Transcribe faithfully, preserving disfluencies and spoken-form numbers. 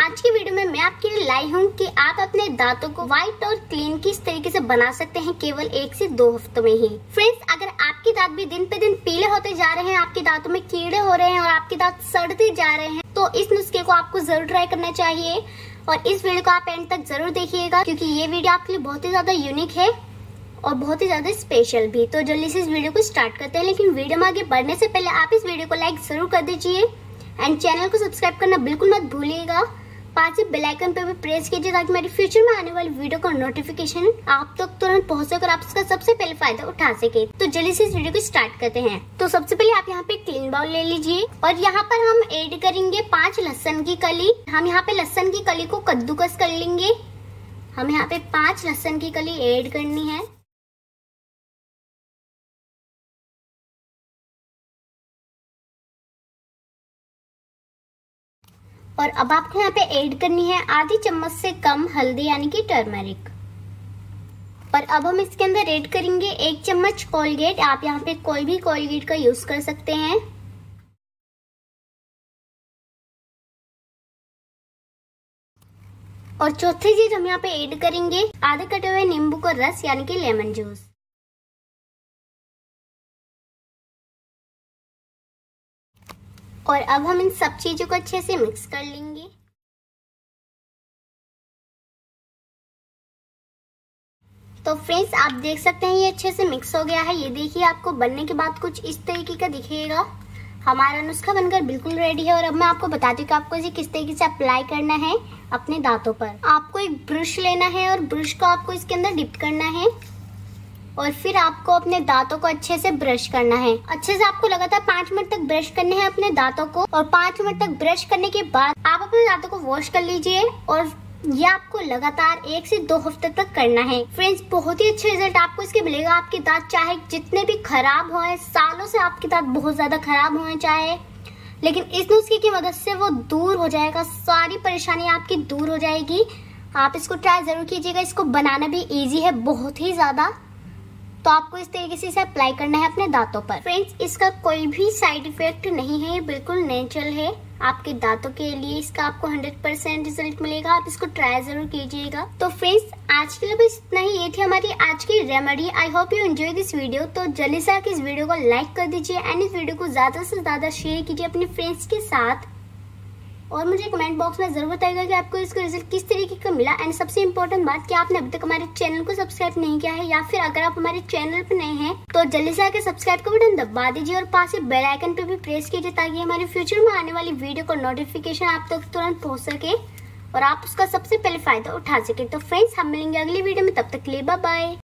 आज की वीडियो में मैं आपके लिए लाई हूँ कि आप अपने दांतों को व्हाइट और क्लीन किस तरीके से बना सकते हैं केवल एक से दो हफ्तों में ही। फ्रेंड्स, अगर आपके दांत भी दिन पे दिन पीले होते जा रहे हैं, आपके दांतों में कीड़े हो रहे हैं और आपके दांत सड़ते जा रहे हैं, तो इस नुस्खे को आपको जरूर ट्राई करना चाहिए। और इस वीडियो को आप एंड तक जरूर देखिएगा क्योंकि ये वीडियो आपके लिए बहुत ही ज्यादा यूनिक है और बहुत ही ज्यादा स्पेशल भी। तो जल्दी से इस वीडियो को स्टार्ट करते हैं, लेकिन वीडियो में आगे बढ़ने से पहले आप इस वीडियो को लाइक जरूर कर दीजिए एंड चैनल को सब्सक्राइब करना बिल्कुल मत भूलिएगा। पास ही बेल आइकन पे भी प्रेस कीजिए ताकि मेरी फ्यूचर में आने वाली वीडियो का नोटिफिकेशन आप तक तुरंत पहुंच सके और आप इसका सबसे पहले फायदा उठा सके। तो जल्दी से इस वीडियो को स्टार्ट करते हैं। तो सबसे पहले आप यहाँ पे क्लीन बाउल ले लीजिए और यहाँ पर हम ऐड करेंगे पांच लहसुन की कली। हम यहाँ पे लहसुन की कली को कद्दूकस कर लेंगे। हम यहाँ पे पांच लहसुन की कली ऐड करनी है। और अब आपको यहाँ पे ऐड करनी है आधी चम्मच से कम हल्दी यानी कि टर्मरिक। और अब हम इसके अंदर ऐड करेंगे एक चम्मच कोलगेट। आप यहाँ पे कोई भी कोलगेट का यूज कर सकते हैं। और चौथी चीज हम यहाँ पे ऐड करेंगे आधे कटे हुए नींबू का रस यानी कि लेमन जूस। और अब हम इन सब चीजों को अच्छे से मिक्स कर लेंगे। तो फ्रेंड्स, आप देख सकते हैं ये अच्छे से मिक्स हो गया है। ये देखिए, आपको बनने के बाद कुछ इस तरीके का दिखेगा। हमारा नुस्खा बनकर बिल्कुल रेडी है। और अब मैं आपको बताती हूँ कि आपको इसे किस तरीके से अप्लाई करना है अपने दांतों पर। आपको एक ब्रश लेना है और ब्रश को आपको इसके अंदर डिप करना है और फिर आपको अपने दांतों को अच्छे से ब्रश करना है। अच्छे से आपको लगातार पाँच मिनट तक ब्रश करने हैं अपने दांतों को। और पाँच मिनट तक ब्रश करने के बाद आप अपने दांतों को वॉश कर लीजिए और ये आपको लगातार एक से दो हफ्ते तक करना है। फ्रेंड्स, बहुत ही अच्छा रिजल्ट आपको इसके मिलेगा। आपके दांत चाहे जितने भी खराब हों, सालों से आपके दांत बहुत ज्यादा खराब हों चाहे, लेकिन इस नुस्खे की मदद से वो दूर हो जाएगा। सारी परेशानी आपकी दूर हो जाएगी। आप इसको ट्राई जरूर कीजिएगा। इसको बनाना भी ईजी है बहुत ही ज्यादा। तो आपको इस तरीके से इसे अप्लाई करना है अपने दांतों पर। फ्रेंड्स, इसका कोई भी साइड इफेक्ट नहीं है, ये बिल्कुल नेचुरल है। आपके दांतों के लिए इसका आपको हंड्रेड परसेंट रिजल्ट मिलेगा। आप इसको ट्राई जरूर कीजिएगा। तो फ्रेंड्स, आज के लिए बस इतना ही। ये थी हमारी आज की remedy. I hope you enjoy this video. तो जल्दी से आके इस वीडियो को लाइक कर दीजिए एंड इस वीडियो को ज्यादा से ज्यादा शेयर कीजिए अपने फ्रेंड्स के साथ। और मुझे कमेंट बॉक्स में जरूर बताइएगा कि आपको इसका रिजल्ट किस तरीके का मिला। एंड सबसे इम्पोर्टेंट बात कि आपने अभी तक हमारे चैनल को सब्सक्राइब नहीं किया है, या फिर अगर आप हमारे चैनल पर नए हैं तो जल्दी से आके सब्सक्राइब का बटन दबा दीजिए और पास ही बेल आइकन पे भी प्रेस कीजिए ताकि हमारे फ्यूचर में आने वाली वीडियो का नोटिफिकेशन आप तक तुरंत पहुंच सके और आप उसका सबसे पहले फायदा उठा सके। तो फ्रेंड्स, हम मिलेंगे अगली वीडियो में। तब तक के लिए बाय बाय।